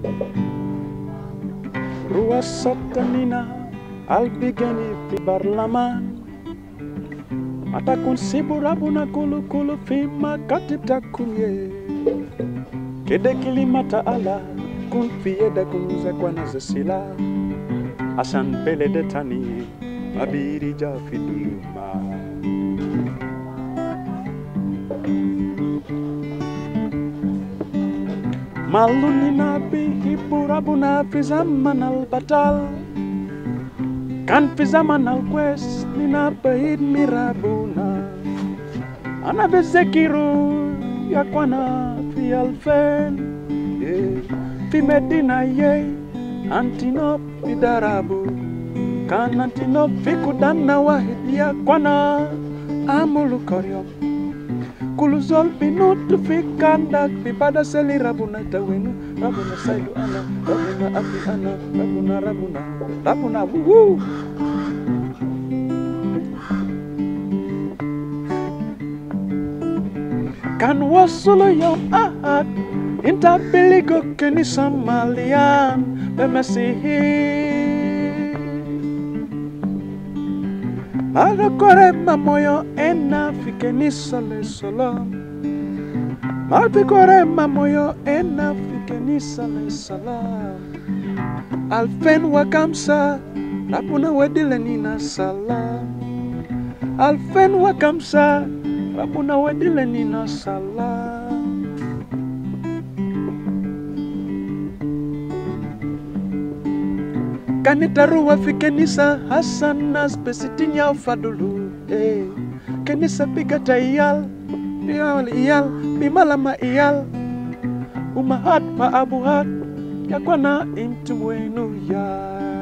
Rua Satanina albigeni fi barlaman Matakun siburabuna kulu kulu fima katita kunye Kede kilimata ala kun fiye da kunza kwa nazasila Asan pele de tani mabiri jafiduma Maluni nabi hiburabuna fi zaman al-batal Kan fi zaman al-quest nina bahid mirabuna Ana bezekiru ya kwana fi alfen Fi medina ye antinop fi darabu Kan antinop fi kudana wahid ya kwana amulu koryom Kuluzol pinutu fi kandak fi pada seli rabuna tawenu Rabuna sailu ana, rabuna api ana, rabuna wuhu Kan wasulu yom ahad Inta biligo keni samalian Bemesihi Ada kore mamoyo ena fikeni sole solom Malpi kore mamoyo ena fikeni sole salam Alfen wakamsa Rapuna wedile nina salam Alfen wakamsa Rapuna wedile nina salam Kanitaruwa fi kenisa Hasanas besitinya ufadulu Kenisa bigata iyal Bimalama iyal Umahat pa abuhat Yakwana intu wenu ya